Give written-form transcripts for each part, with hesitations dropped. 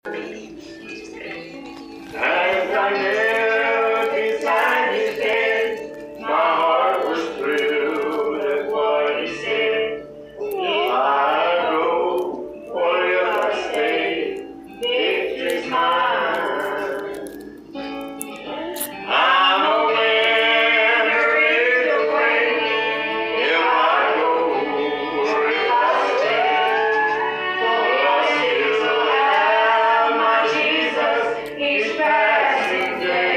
As I knelt beside his bed, my heart was thrilled at what he said. If I go or if I stay, victory's mine. I'm a winner either way. If I go or if I stay, for I still have my Jesus each passing day.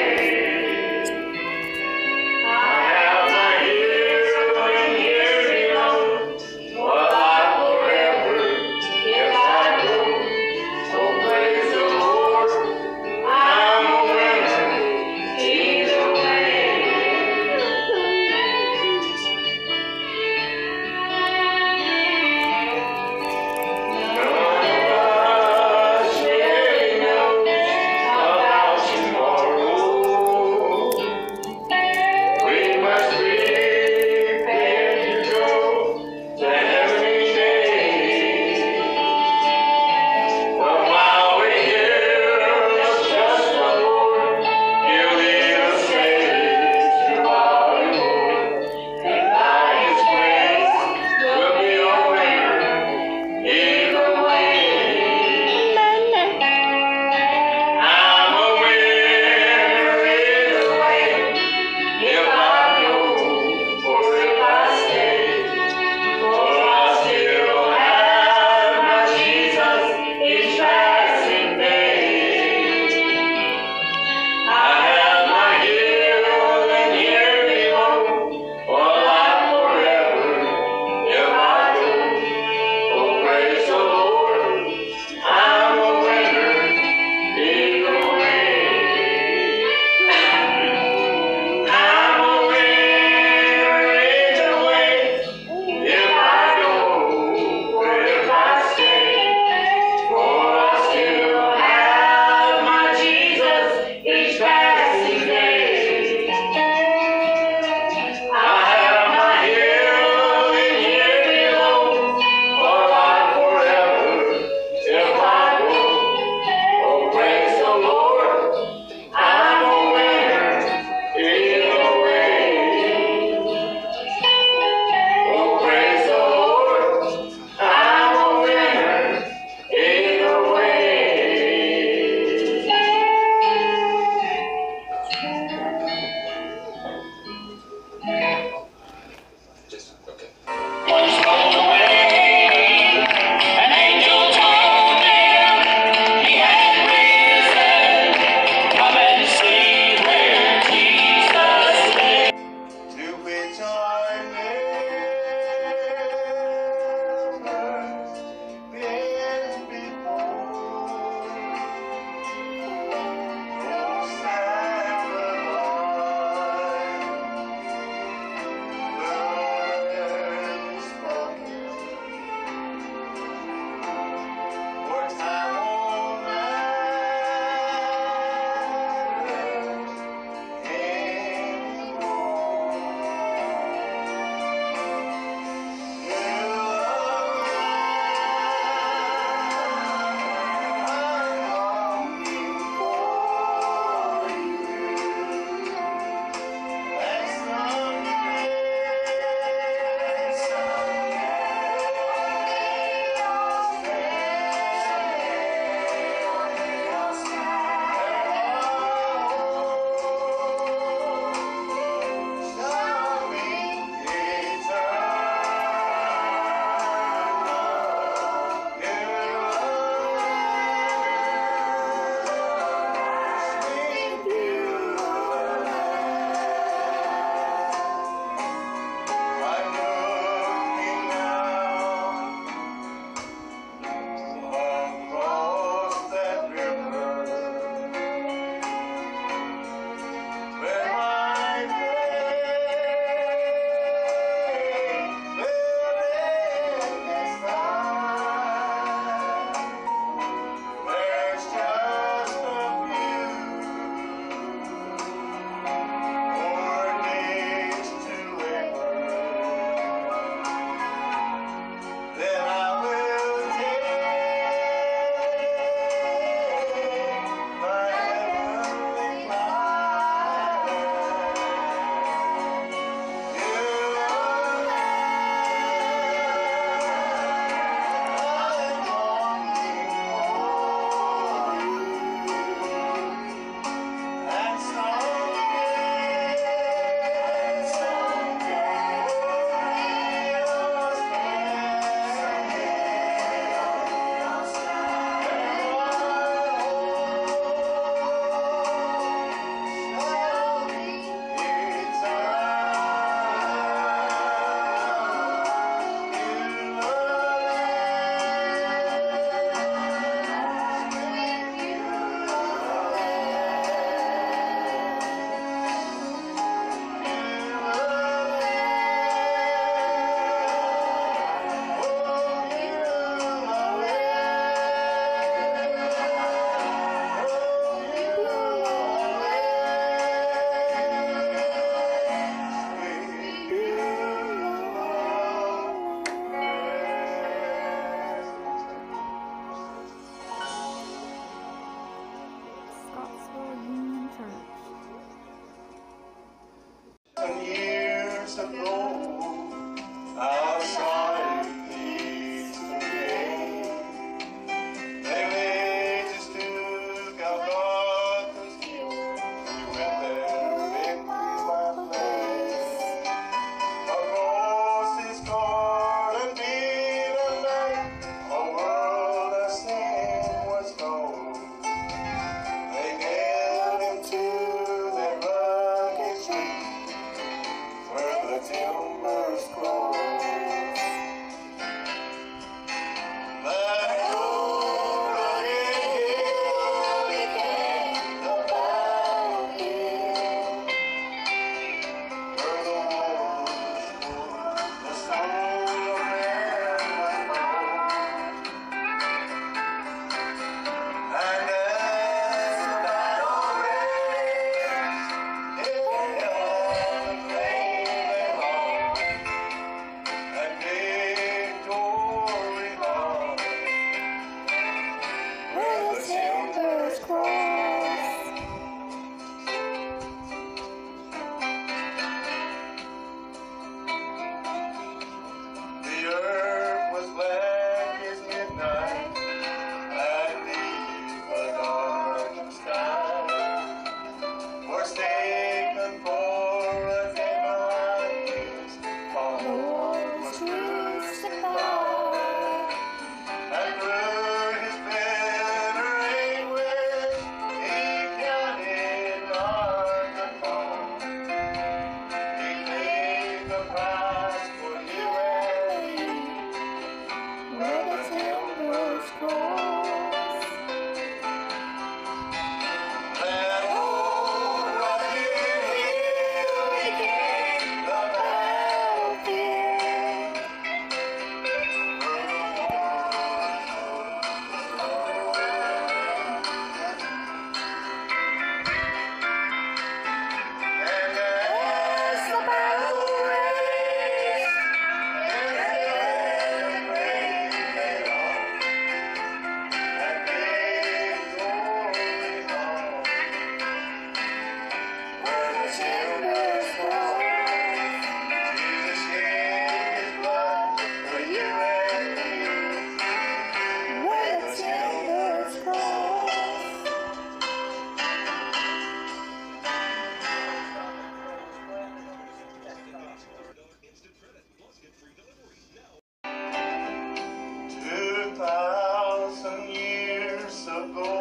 timbers cross. The earth was black as midnight, and deep a dark sky, forsaken for a day my years, our Lord was crucified, and through his bitter anguish he counted not the cost. He paid the price for you and me, where the timbers cross. That old rugged hill became the battlefield. And as the battle raged, and the rain fell off, and victory hung, where the timbers cross. Jesus shed his blood for you and me, where the timbers cross. Instant credit plus get free delivery now. 2,000 years ago,